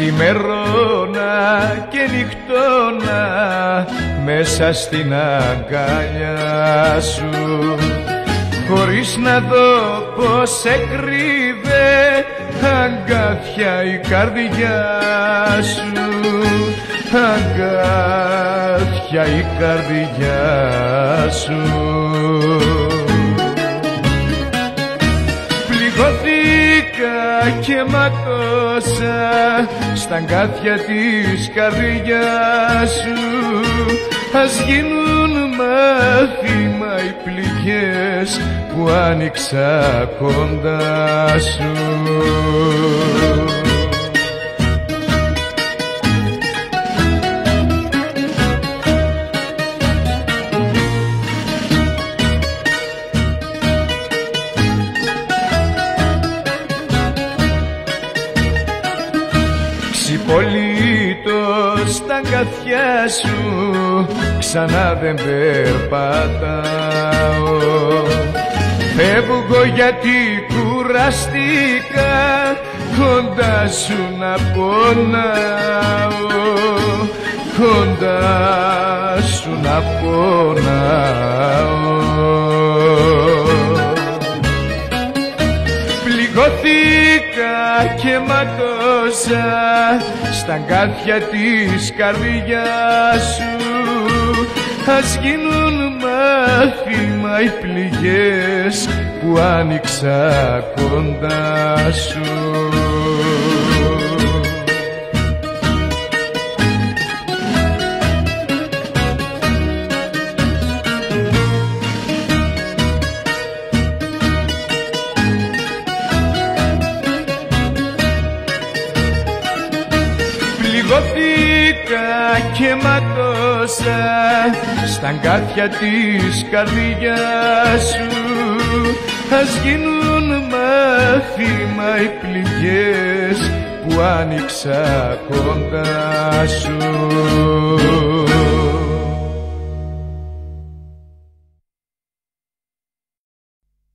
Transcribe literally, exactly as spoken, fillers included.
Ξημερώνα και νυχτώνα μέσα στην αγκαλιά σου, χωρίς να δω πως σε κρύβε αγκάθια η καρδιά σου, αγκάθια η καρδιά σου. Πληγωθήκα και ματώσα στα αγκάθια της καρδιάς σου, ας γίνουν μάθημα οι πληγές που άνοιξα κοντά σου. Ξυπολύτως στα αγκαθιά σου ξανά δεν περπατάω, φεύγω γιατί κουραστήκα κοντά σου να πονάω, κοντά σου να πονάω. Πληγωθήκα και ματώσα στα αγκάθια της καρδιάς σου, ας γίνουν μάθημα οι πληγές που άνοιξα κοντά σου. Πληγωθήκα και ματώσα στα αγκάθια της καρδιάς σου, ας γίνουν μάθημα οι πληγές που άνοιξα κοντά σου.